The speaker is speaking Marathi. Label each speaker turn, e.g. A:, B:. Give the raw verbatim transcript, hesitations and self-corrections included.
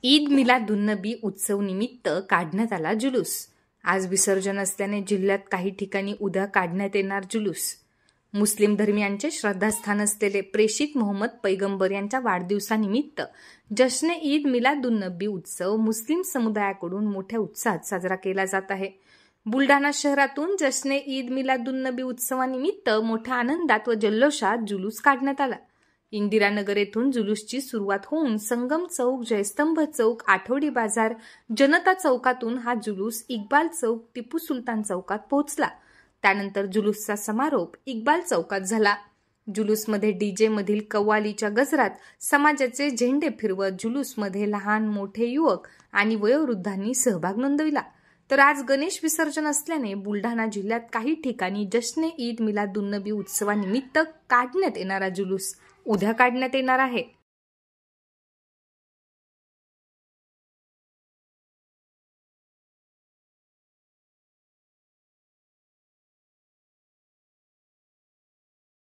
A: ईद मिलादुन्नबी उत्सव निमित्त काढण्यात आला जुलूस। आज विसर्जन असल्याने जिल्ह्यात काही ठिकाणी उद्या काढण्यात येणार जुलूस। मुस्लिम धर्मियांचे श्रद्धास्थान असलेले प्रेषित मोहम्मद पैगंबर यांच्या वाढदिवसानिमित्त जश्न ईद मिलादुन्नबी उत्सव मुस्लिम समुदायाकडून मोठ्या उत्साहात साजरा केला जात आहे। बुलढाणा शहरातून जश्न ईद मिलादुन्नबी उत्सवानिमित्त मोठ्या आनंदात व जल्लोषात जुलूस काढण्यात आला। इंदिरानगर येथून जुलूसची सुरुवात होऊन संगम चौक, जयस्तंभ चौक, आठवडी बाजार, जनता चौकातून हा जुलूस इक्बाल चौक, टिपू सुलतान चौकात पोहोचला। त्यानंतर जुलूसचा समारोप इक्बाल चौकात झाला। जुलूसमध्ये डीजे मधील कव्वालीच्या गजरात समाजाचे झेंडे फिरवत जुलूसमध्ये लहान मोठे युवक आणि वयोवृद्धांनी सहभाग नोंदविला। तर आज गणेश विसर्जन असल्याने बुलढाणा जिल्ह्यात काही ठिकाणी जश्न ईद मिलादुन्नबी उत्सवानिमित्त काढण्यात येणारा जुलूस उद्या काढण्यात येणार आहे।